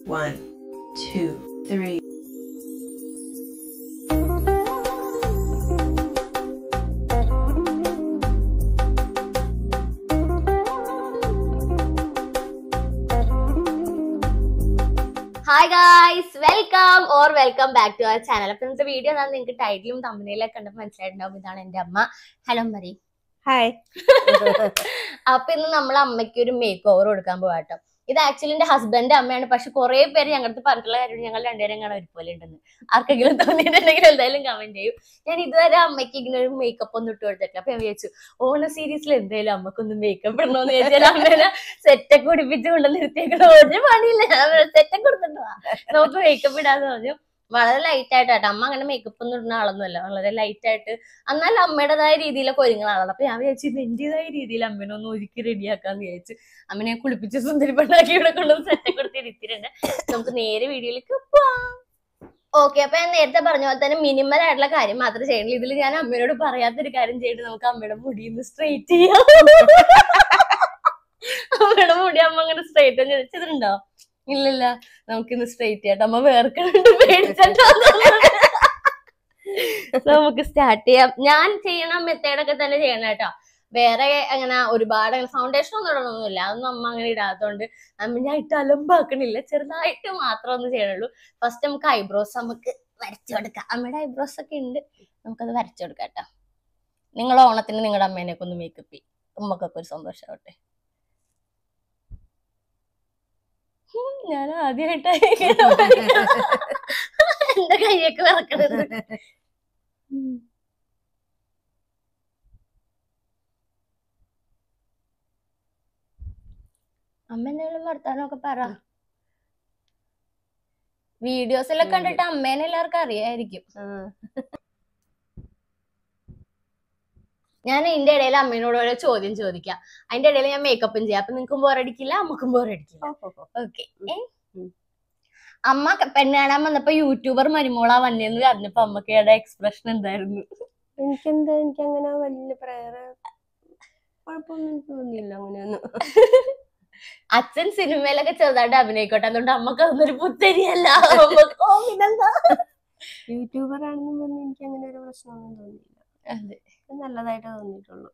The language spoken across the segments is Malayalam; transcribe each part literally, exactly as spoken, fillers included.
One, two, three. Hi guys, welcome or welcome back to our channel. അപ്പോൾ ഇന്നത്തെ വീഡിയോ ഞാൻ നിങ്ങൾക്ക് ടൈറ്റിലും തമ്പനെയിലൊക്കെ കണ്ടപ്പോൾ മനസ്സിലായിട്ടുണ്ടാവും. ഇതാണ് എൻ്റെ അമ്മ. ഹലോ മരി. ഹായ്. അപ്പൊ ഇന്ന് നമ്മൾ അമ്മയ്ക്ക് ഒരു മേക്ക് ഓവർ കൊടുക്കാൻ പോവാട്ടോ. ഇത് ആക്ച്വലി എന്റെ ഹസ്ബൻഡ് അമ്മയാണ്. പക്ഷെ കുറെ പേര് ഞങ്ങൾക്ക് പറഞ്ഞിട്ടുള്ള കാര്യം ഞങ്ങൾ രണ്ടുപേരും കാണാൻ ഒരുപോലെ ഉണ്ടെന്ന് ആർക്കെങ്കിലും തോന്നിയിട്ടുണ്ടെങ്കിൽ എന്തായാലും കമന്റ് ചെയ്യും. ഞാൻ ഇതുവരെ അമ്മയ്ക്ക് ഇങ്ങനെ ഒരു മേക്കപ്പ് ഒന്നും ഇട്ട് കൊടുത്തിട്ടില്ല. അപ്പൊ ഞാൻ വിചാരിച്ചു ഓണ സീരീസിൽ എന്തായാലും അമ്മക്കൊന്നും മേക്കപ്പ് ഇടണോന്ന് വിചാരിച്ചാൽ അമ്മേനെ സെറ്റൊക്കെ കുടിപ്പിച്ച് കൊണ്ട് നിർത്തിയേക്കണ ഒരു പണിയില്ല. സെറ്റൊക്കെ കൊടുത്തിട്ടുണ്ടോ നമുക്ക് മേക്കപ്പ് ഇടാന്ന് പറഞ്ഞു. വളരെ ലൈറ്റ് ആയിട്ടാട്ടോ. അമ്മ അങ്ങനെ മേക്കപ്പ് ഒന്നും ഇടുന്ന ആളൊന്നുമല്ല. വളരെ ലൈറ്റ് ആയിട്ട് എന്നാൽ അമ്മയുടേതായ രീതിയിലൊക്കെ ഒരുങ്ങുന്ന ആളാണ്. അപ്പൊ ഞാൻ വിചാരിച്ചു എന്റേതായ രീതിയിൽ അമ്മനെ ഒന്ന് ഒരുക്കി റെഡിയാക്കാന്ന് വിചാരിച്ചു. അമ്മനെ കുളിപ്പിച്ച് സുന്ദരി പെണ്ണാക്കി ഇവിടെ കൊണ്ടുവന്ന് സെറ്റൊക്കെ കൊടുത്ത് ഇരുത്തിയിട്ടുണ്ട്. നമുക്ക് നേരെ വീഡിയോയിലേക്ക് പോവാം. ഓക്കെ, അപ്പൊ ഞാൻ നേരത്തെ പറഞ്ഞ പോലെ തന്നെ മിനിമൽ ആയിട്ടുള്ള കാര്യം മാത്രമേ ചെയ്യണുള്ളൂ. ഇതിൽ ഞാൻ അമ്മയോട് പറയാത്തൊരു കാര്യം ചെയ്തിട്ട് നമുക്ക് അമ്മയുടെ മുടി ഒന്ന് സ്ട്രെയിറ്റ് ചെയ്യാം. അമ്മയുടെ മുടി അമ്മ അങ്ങനെ സ്ട്രെയിറ്റ് ചെയ്തിട്ടുണ്ടോ? ഇല്ലല്ല, നമുക്കിന്ന് സ്ട്രെയിറ്റ് ചെയ്യാം. അമ്മ വേർക്കുന്നുണ്ട് പേടിച്ചിട്ടോ. നമുക്ക് സ്റ്റാർട്ട് ചെയ്യാം. ഞാൻ ചെയ്യണ മെത്തേഡൊക്കെ തന്നെ ചെയ്യണം കേട്ടോ. വേറെ അങ്ങനെ ഒരുപാട് ഫൗണ്ടേഷൻ ഒന്നും ഇടണമൊന്നുമില്ല. അതൊന്നും അമ്മ അങ്ങനെ ഇടാത്തതുകൊണ്ട് അമ്മ ഞാൻ ഇട്ട് അലമ്പാക്കണില്ല. ചെറുതായിട്ട് മാത്രം ഒന്ന് ചെയ്യണുള്ളൂ. ഫസ്റ്റ് നമുക്ക് ഐബ്രോസ് നമുക്ക് വരച്ചു കൊടുക്കാം. അമ്മയുടെ ഐബ്രോസ് ഒക്കെ ഉണ്ട്, നമുക്കത് വരച്ചു കൊടുക്കാം കേട്ടോ. നിങ്ങൾ ഓണത്തിന് നിങ്ങളുടെ അമ്മേനെയൊക്കെ ഒന്ന് മേക്കപ്പ് ചെയ്യും. ഉമ്മക്കൊക്കെ ഒരു സന്തോഷമാവട്ടെ. ഞാൻ ആദ്യമായിട്ടായി എന്റെ കൈയൊക്കെ വിറക്കണത്. അമ്മ എന്തെങ്കിലും വർത്താനമൊക്കെ പറ. വീഡിയോസിലൊക്കെ കണ്ടിട്ട് അമ്മേനെ എല്ലാവർക്കും അറിയായിരിക്കും. ഞാൻ ഇതിന്റെ ഇടയിൽ അമ്മേനോട് ഓരോ ചോദ്യം ചോദിക്കാം. അതിന്റെ ഇടയിൽ ഞാൻ മേക്കപ്പും ചെയ്യാം. അപ്പൊ നിങ്ങൾക്കും ബോറടിക്കില്ല, അമ്മക്കും ബോറടിക്കില്ല. ഓക്കെ. അമ്മ പെണ്ണ് കാണാൻ വന്നപ്പോ യൂട്യൂബർ മരുമോളാ വന്നേന്ന് അറിഞ്ഞപ്പോ അമ്മക്കയുടെ എക്സ്പ്രഷൻ എന്തായിരുന്നു? എനിക്കെന്താ എനിക്ക് അങ്ങനെ വലിയ പ്രേര കുഴപ്പമൊന്നും തോന്നിയില്ല അങ്ങനെയൊന്നും. അച്ഛൻ സിനിമയിലൊക്കെ ചെറുതായിട്ട് അഭിനയിക്കോട്ടെ, അതുകൊണ്ട് അമ്മക്ക് അതൊന്നൊരു പുത്തരിയല്ല. യൂട്യൂബർ ആണെന്നും പറഞ്ഞ് എനിക്ക് അങ്ങനെ ഒരു പ്രശ്നമൊന്നും തോന്നിയില്ല. അതെ, നല്ലതായിട്ട് തോന്നിയിട്ടുള്ളൂ.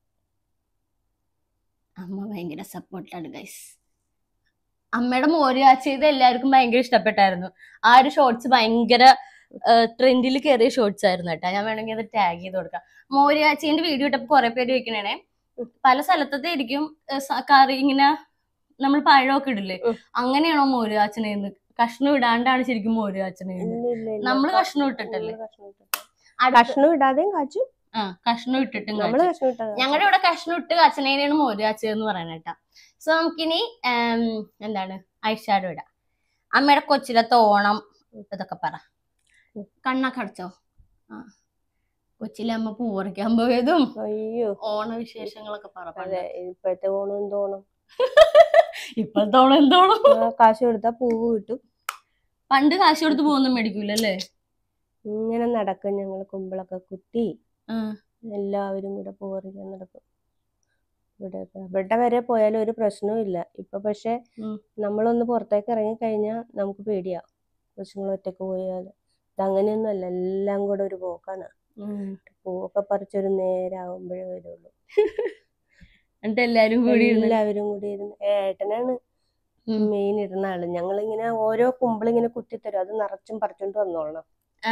അമ്മ ഭയങ്കര സപ്പോർട്ടാണ് ഗൈസ്. അമ്മയുടെ മോര് കാച്ചിയത് എല്ലാവർക്കും ഭയങ്കര ഇഷ്ടപ്പെട്ടായിരുന്നു. ആ ഒരു ഷോർട്സ് ഭയങ്കര ട്രെൻഡിൽ കയറിയ ഷോർട്സ് ആയിരുന്നു കേട്ടോ. ഞാൻ വേണമെങ്കിൽ അത് ടാഗ് ചെയ്ത് കൊടുക്കാം. മോര് കാച്ചിന്റെ വീഡിയോ ഇട്ടപ്പോ കുറെ പേര് ചോദിക്കണേ പല സ്ഥലത്തത്തെ ഇരിക്കും കറി ഇങ്ങനെ നമ്മൾ പഴമൊക്കെ ഇടില്ലേ, അങ്ങനെയാണോ മോര് കാച്ചണേന്ന്? കഷ്ണം ഇടാണ്ടാണ് ശരിക്കും മോര് കാച്ചണേന്ന്. നമ്മള് കഷ്ണം ഇട്ടിട്ടല്ലേ? കഷ്ണം ഇടാതെയും കാച്ചും. ആ, കഷ്ണം ഇട്ടിട്ടും ഞങ്ങളുടെ ഇവിടെ കഷ്ണം ഇട്ട് കാച്ചണേനാണ് മോര് കാച്ചതെന്ന് പറയണ കേട്ടാ. സോ നമുക്കിനി എന്താണ് ഐഷാഡോ ഇടാം. അമ്മയുടെ കൊച്ചിലത്തെ ഓണം ഇതൊക്കെ പറ. കണ്ണൊക്കെ അടച്ചോ? ആ, കൊച്ചിലെ അമ്മ പൂ പറിക്കാൻ പോയതും അയ്യോ ഓണവിശേഷങ്ങളൊക്കെ പറ. ഇപ്പോഴത്തെ ഓണം എന്തോണം? ഇപ്പോഴത്തെ ഓണം എന്തോണം? കാശ് കൊടുത്താ പൂവ് കിട്ടും. പണ്ട് കാശ് കൊടുത്ത് പോകുന്നും മേടിക്കൂലല്ലേ? ഇങ്ങനെ നടക്കും. ഞങ്ങൾ കുമ്പിളൊക്കെ കുത്തി എല്ലാവരും കൂടെ പൂ പറിക്കാൻ നടക്കും. ഇവിടെ ഇവിടെ വരെ പോയാലും ഒരു പ്രശ്നവും ഇല്ല. ഇപ്പൊ പക്ഷെ നമ്മളൊന്ന് പുറത്തേക്ക് ഇറങ്ങി കഴിഞ്ഞാൽ നമുക്ക് പേടിയാ. കൊച്ചുങ്ങൾ ഒറ്റക്ക് പോയാൽ ഇതങ്ങനെയൊന്നും അല്ല, എല്ലാം കൂടെ ഒരു പോക്കാണ്. പൂവൊക്കെ പറിച്ചൊരു നേരാകുമ്പോഴേ വരുള്ളൂ. എന്നിട്ട് എല്ലാരും കൂടി എല്ലാവരും കൂടി ഇരുന്ന് ഏട്ടനാണ് മെയിൻ ഇരുന്ന ആള്. ഞങ്ങളിങ്ങനെ ഓരോ കുമ്പിളിങ്ങനെ കുത്തിത്തരും, അത് നിറച്ചും പറിച്ചോണ്ട് വന്നോളണം.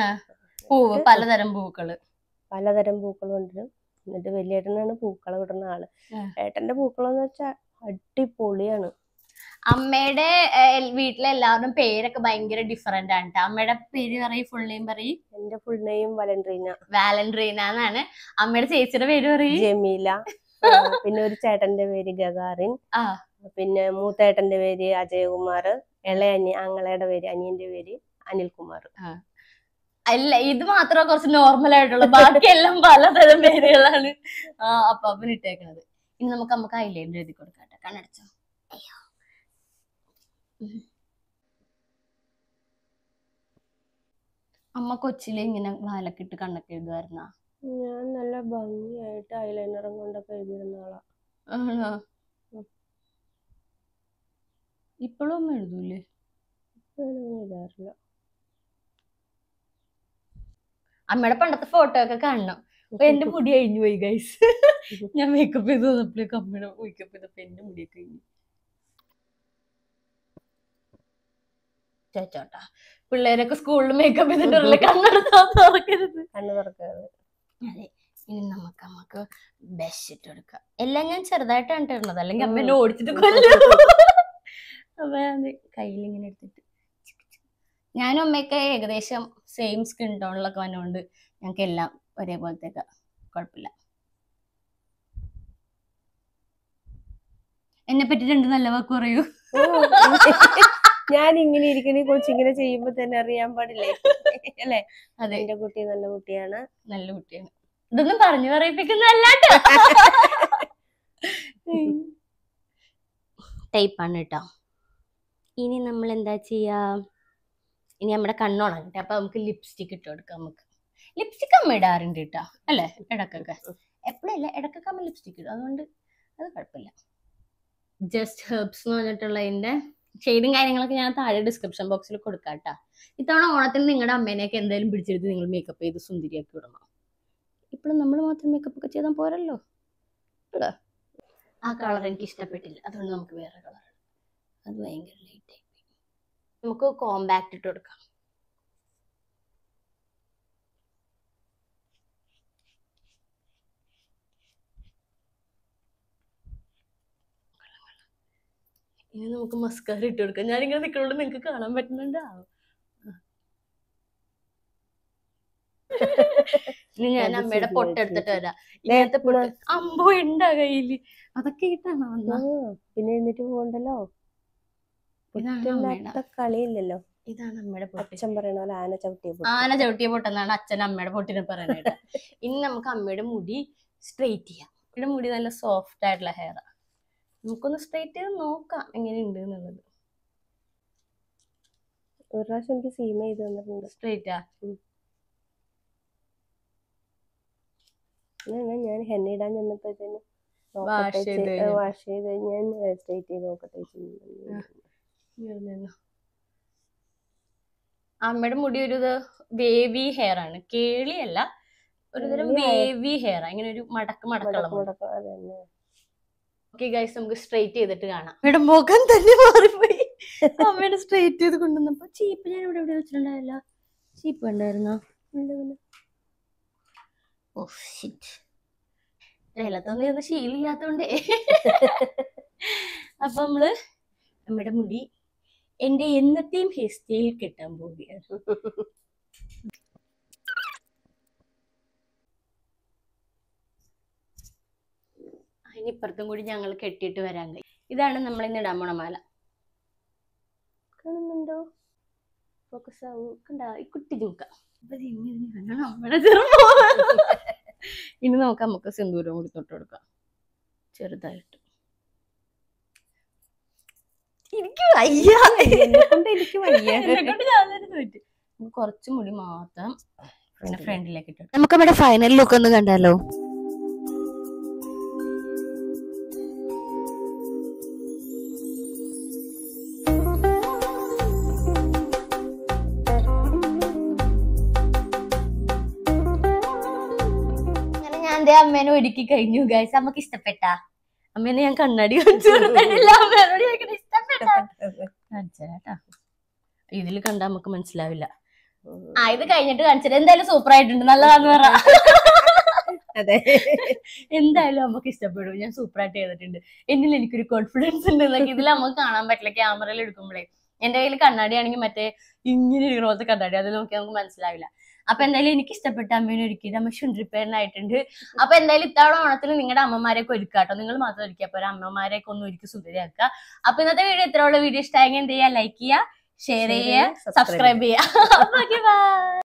പൂവ് പലതരം പൂക്കള് പലതരം പൂക്കൾ കൊണ്ടുവരും. എന്നിട്ട് വലിയേട്ടനാണ് പൂക്കള ഇടുന്ന ആള്. ഏട്ടന്റെ പൂക്കളെന്ന് വെച്ചാൽ അടിപൊളിയാണ്. അമ്മയുടെ വീട്ടിലെ എല്ലാവരും പേരൊക്കെ ഭയങ്കര ഡിഫറെന്റ് ആണ്. അമ്മയുടെ പേര് പറയും, ഫുൾ നെയിം പറയും. എന്റെ ഫുൾ നെയിം വാലൻട്രീന. വാലൻട്രീന എന്നാണ്. അമ്മയുടെ ചേച്ചിയുടെ പേര് പറയും ജമീല. പിന്നെ ഒരു ചേട്ടന്റെ പേര് ഗഗാറിൻ. പിന്നെ മൂത്തേട്ടന്റെ പേര് അജയകുമാർ. ഇളയ അനി ആങ്ങളയുടെ പേര് അനിയന്റെ പേര് അനിൽകുമാർ. അല്ല, ഇത് മാത്രമേ കുറച്ച് നോർമൽ ആയിട്ടുള്ളൂ, ബാക്കിയെല്ലാം പലതരം പേരുകളാണ് ആ അപ്പാപ്പൻ ഇട്ടേക്കണത്. ഇനി നമുക്ക് നമുക്ക് ഐലൈനർ എഴുതി കൊടുക്കാം. കണ്ണടച്ചോ? അയ്യോ, അമ്മ കൊച്ചിലെ ഇങ്ങനെ വാലൊക്കെ ഇട്ട് കണ്ണൊക്കെ എഴുതുമായിരുന്ന? ഞാൻ നല്ല ഭംഗിയായിട്ട് ഐലൈനറും കൊണ്ടൊക്കെ എഴുതിയിരുന്ന ആളാ. ആണോ? ഇപ്പോഴും അമ്മ എഴുതൂലേ? ഇടാറില്ല. അമ്മയുടെ പണ്ടത്തെ ഫോട്ടോ ഒക്കെ കാണണം. അപ്പൊ എന്റെ മുടി കഴിഞ്ഞു പോയി ഗൈസ്. ഞാൻ മേക്കപ്പ് ചെയ്ത് വന്നപ്പോഴേക്ക് അമ്മയുടെ മേക്കപ്പ് ചെയ്തപ്പോ എന്റെ മുടിയൊക്കെ കഴിഞ്ഞു. ചേച്ചോട്ടാ പിള്ളേരൊക്കെ സ്കൂളിൽ മേക്കപ്പ് ചെയ്തിട്ടുള്ള കണ്ണെടുക്കരുത്, കണ്ണ് തുറക്കാതെ. അതെ. ഇനി നമുക്ക് നമുക്ക് ബെസ്റ്റ് ഇട്ട് കൊടുക്കാം. എല്ലാം ഞാൻ ചെറുതായിട്ടാണ് ഇട്ടിരുന്നത്, അല്ലെങ്കിൽ അമ്മ എന്നെ ഓടിച്ചിട്ട് കൊല്ലും. അപ്പൊ അത് കയ്യിൽ ഇങ്ങനെ എടുത്തിട്ട് ഞാനും അമ്മയൊക്കെ ഏകദേശം സെയിം സ്കിൻ ടോണിലൊക്കെ വന്നുകൊണ്ട് ഞങ്ങൾക്ക് എല്ലാം ഒരേപോലത്തേക്ക് കുഴപ്പമില്ല. എന്നെ പറ്റി രണ്ട് നല്ല വാക്ക് പറയൂ. ഞാൻ ഇങ്ങനെ ഇരിക്കണേ കൊച്ചിങ്ങനെ ചെയ്യുമ്പോ തന്നെ അറിയാൻ പാടില്ലേ അല്ലെ? അതെ, എന്റെ കുട്ടി നല്ല കുട്ടിയാണ്, നല്ല കുട്ടിയാണ്. ഇതൊന്നും പറഞ്ഞു പറയിപ്പിക്കുന്നല്ലാട്ടോ. ടൈപ്പാണ് കേട്ടോ. ഇനി നമ്മൾ എന്താ ചെയ്യാ? ഇനി നമ്മുടെ കണ്ണുണങ്ങട്ടെ. അപ്പൊ നമുക്ക് ലിപ്സ്റ്റിക് ഇട്ട് കൊടുക്കാം. നമുക്ക് ലിപ്സ്റ്റിക് അമ്മ ഇടാറുണ്ട് കേട്ടോ, അല്ലെ? ഇടക്കൊക്കെ, എപ്പോഴല്ല ഇടക്കൊക്കെ അമ്മ ലിപ്സ്റ്റിക് ഇടും, അതുകൊണ്ട് അത് കുഴപ്പമില്ല. ജസ്റ്റ് ഹെർബ്സ് എന്ന് പറഞ്ഞിട്ടുള്ളതിന്റെ ഷെയ്ഡും കാര്യങ്ങളൊക്കെ ഞാൻ താഴെ ഡിസ്ക്രിപ്ഷൻ ബോക്സിൽ കൊടുക്കാം കേട്ടോ. ഇത്തവണ ഓണത്തിന് നിങ്ങളുടെ അമ്മേനെയൊക്കെ എന്തായാലും പിടിച്ചെടുത്ത് നിങ്ങൾ മേക്കപ്പ് ചെയ്ത് സുന്ദരിയാക്കി വിടണം. ഇപ്പോഴും നമ്മൾ മാത്രം മേക്കപ്പ് ഒക്കെ ചെയ്താൽ പോരല്ലോ. ആ കളർ എനിക്ക് ഇഷ്ടപ്പെട്ടില്ല, അതുകൊണ്ട് നമുക്ക് വേറെ കളർ. അത് ഭയങ്കര ലൈറ്റ് ആയി. നമുക്ക് കോമ്പാക്ട് ഇട്ട് കൊടുക്കാം. ഇനി നമുക്ക് മസ്കാര ഇട്ട് കൊടുക്കാം. ഞാനിങ്ങനെ നിൽക്കുന്നോണ്ട് നിങ്ങൾക്ക് കാണാൻ പറ്റുന്നുണ്ടാവും. ഇനി ഞാൻ അമ്മയുടെ പൊട്ടെടുത്തിട്ട് വരാം. ഇങ്ങനത്തെ പൊട്ട് അമ്പോ ഉണ്ടാ കയ്യില്, അതൊക്കെ ഇട്ടാണോ വന്ന? പിന്നെ എഴുന്നേറ്റ് പോകണ്ടല്ലോ, കളിയില്ലല്ലോ. ഇതാണ് അമ്മയുടെ പൊട്ട്. അച്ഛൻ പറയണ പോലെ ആന ചവിട്ടിയ പൊട്ട്. ആന ചവിട്ടിയ പൊട്ടെന്നാണ് അച്ഛൻ അമ്മയുടെ പൊട്ടിനെ പറയാനായിട്ട്. ഇനി നമുക്ക് അമ്മയുടെ മുടി സ്ട്രെയിറ്റ് ചെയ്യാം. അമ്മയുടെ മുടി നല്ല സോഫ്റ്റ് ആയിട്ടുള്ള ഹെയറാ. നമുക്കൊന്ന് സ്ട്രെയിറ്റ് ചെയ്ത് നോക്കാം എങ്ങനെയുണ്ട് എന്നുള്ളത്. ഒരു പ്രാവശ്യം എനിക്ക് സീമ ചെയ്ത് തന്നിട്ടുണ്ട്. സ്ട്രെയിറ്റാ? ഞാൻ ഹെന്ന ഇടാൻ ചെന്നപ്പോഴത്തേനും വാഷ് ചെയ്ത് ഞാൻ സ്ട്രെയിറ്റ് ചെയ്ത് നോക്കട്ടെ. അമ്മയുടെ മുടി ഒരു വേവി ഹെയർ ആണ്, കേളിയല്ല, ഒരുതരം വേവി ഹെയർ. ഇങ്ങനെ ഒരു മടക്ക് മടക്കുള്ള. ഓക്കെ ഗൈസ്, നമുക്ക് സ്ട്രെയിറ്റ് ചെയ്തിട്ട് കാണാം. അമ്മയുടെ മുഖം തന്നെ മാറിപ്പോയി. അമ്മയുടെ സ്ട്രെയിറ്റ് ചെയ്ത് കൊണ്ടുവന്നപ്പോ ചീപ്പ് ഞാൻ ഇവിടെ എവിടെ വെച്ചിട്ടുണ്ടായില്ല. ചീപ്പ് ഉണ്ടായിരുന്നോ? ഓ ഷിറ്റ്, വെള്ളത്തൊന്നും ശീലില്ലാത്തോണ്ടേ. അപ്പൊ നമ്മള് നമ്മുടെ മുടി എന്റെ എന്നത്തെയും ഹെയർ സ്റ്റൈൽ കെട്ടാൻ പോവുകയാണ്. അതിനിപ്പുറത്തും കൂടി ഞങ്ങൾ കെട്ടിയിട്ട് വരാൻ കഴിയും. ഇതാണ് നമ്മൾ ഇന്ന് ഇടാൻ പോണ മാല. കാണുന്നുണ്ടോ? ഫോക്കസ് ആവൂ. കണ്ട ഈ കുട്ടി നോക്കാം. ഇനി നോക്കാം, നമുക്ക് സിന്ദൂരം കൂടി തൊട്ട് കൊടുക്കാം ചെറുതായിട്ട്. എനിക്ക് വയ്യ, എനിക്ക് വയ്യ, കുറച്ച് മുടി മാത്രം പിന്നെ ഫ്രണ്ടിലേക്ക് ഇട്ടു. നമുക്ക് നമ്മുടെ ഫൈനൽ ലുക്ക് ഒന്ന് കണ്ടാലോ? അമ്മേനെ ഒരുക്കി കഴിഞ്ഞു ഗൈസ്. അമ്മക്ക് ഇഷ്ടപ്പെട്ട? അമ്മേനെ ഞാൻ കണ്ണാടി കാണിച്ചു കൊടുത്തിട്ടില്ല. അമ്മേനോട് ചോദിക്കണ ഇഷ്ടപ്പെട്ടാ? കാണിച്ചാ ഇതിൽ കണ്ടാ നമുക്ക് മനസ്സിലാവില്ല. ആ ഇത് കഴിഞ്ഞിട്ട് കാണിച്ചത്. എന്തായാലും സൂപ്പർ ആയിട്ടുണ്ട്, നല്ലതാന്ന് പറ. എന്തായാലും നമുക്ക് ഇഷ്ടപ്പെടും. ഞാൻ സൂപ്പർ ആയിട്ട് ചെയ്തിട്ടുണ്ട്. എന്നിൽ എനിക്കൊരു കോൺഫിഡൻസ് ഉണ്ട് എന്നൊക്കെ ഇതിൽ നമുക്ക് കാണാൻ പറ്റില്ല ക്യാമറയിൽ എടുക്കുമ്പോഴേ. എന്റെ കയ്യിൽ കണ്ണാടി ആണെങ്കിൽ മറ്റേ ഇങ്ങനെ ഇരിക്കണ പോലത്തെ കണ്ണാടി, അത് നോക്കിയാൽ നമുക്ക് മനസ്സിലാവില്ല. അപ്പൊ എന്തായാലും എനിക്ക് ഇഷ്ടപ്പെട്ട അമ്മേനെ ഒരുക്കിയത്. അമ്മ ഷുണ്ടറിപ്പേരനായിട്ടുണ്ട്. അപ്പൊ എന്തായാലും ഇത്തവണ ഓണത്തിന് നിങ്ങളുടെ അമ്മമാരെയൊക്കെ ഒരുക്കാട്ടോ. നിങ്ങൾ മാത്രം ഒരുക്കിയാൽ പോരാ, അമ്മമാരെയൊക്കെ ഒന്ന് ഒരുക്കി സുന്ദരിയാക്കുക. അപ്പൊ ഇന്നത്തെ വീഡിയോ ഇത്രയുള്ള വീഡിയോ ഇഷ്ടമായെങ്കിൽ എന്ത് ചെയ്യുക? ലൈക്ക് ചെയ്യുക, ഷെയർ ചെയ്യുക, സബ്സ്ക്രൈബ് ചെയ്യുക.